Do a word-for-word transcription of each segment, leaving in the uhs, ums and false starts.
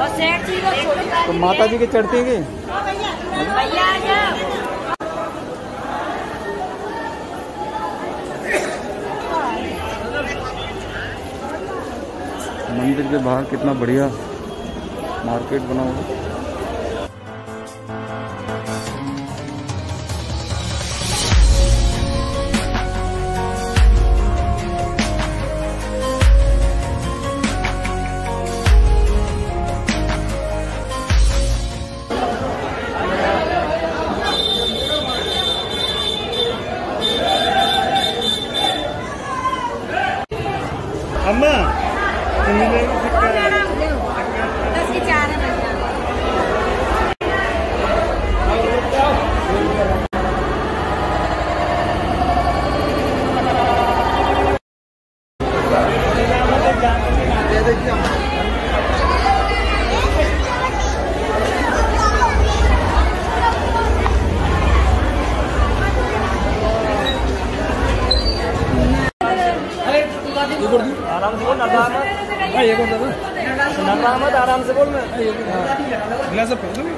तो माता जी की चढ़ती है कि मंदिर के बाहर कितना बढ़िया मार्केट बना हुआ। अम्मा दस की चार है। आराम से बोल ना, ये कौन सा मत आराम से बोल ना। गिलास पे दो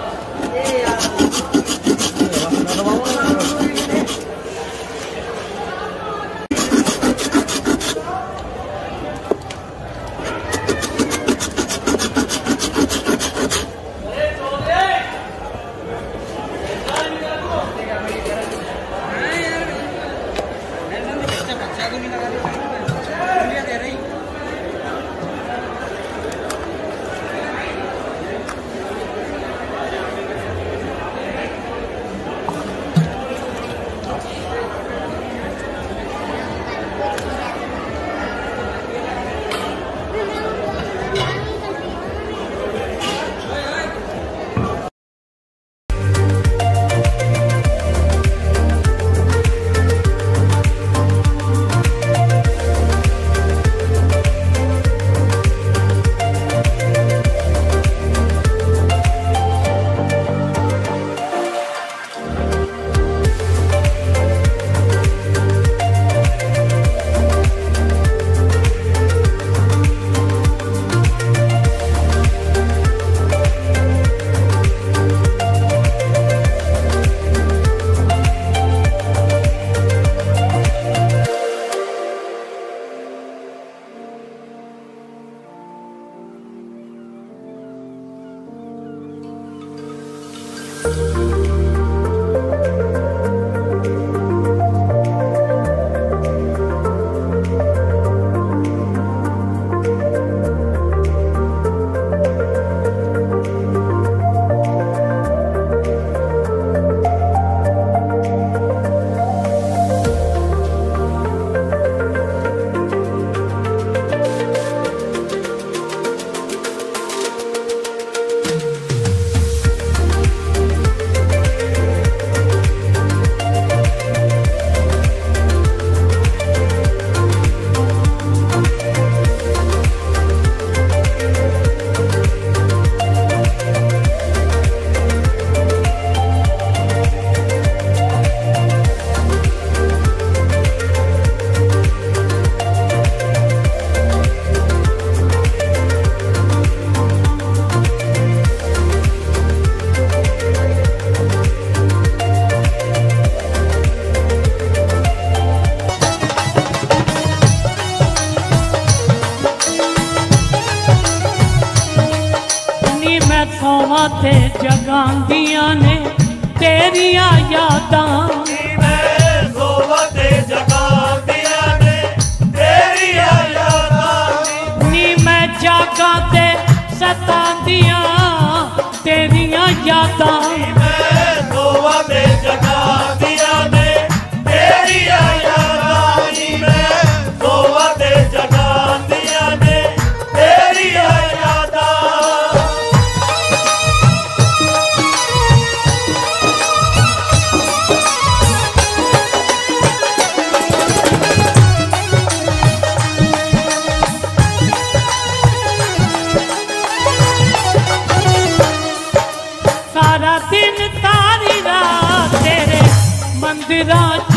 ते जगांदियां ने तेरिया यादां सोवते जगांदियां ने तेरिया यादां नी मैं जागा ते सतांदियां तेरिया यादां सोवते जगांदियां ने तेरिया यादां नी मैं सोवते जगांदियां ने तेरिया यादां सारा दिन तारी रात तेरे मंदिरां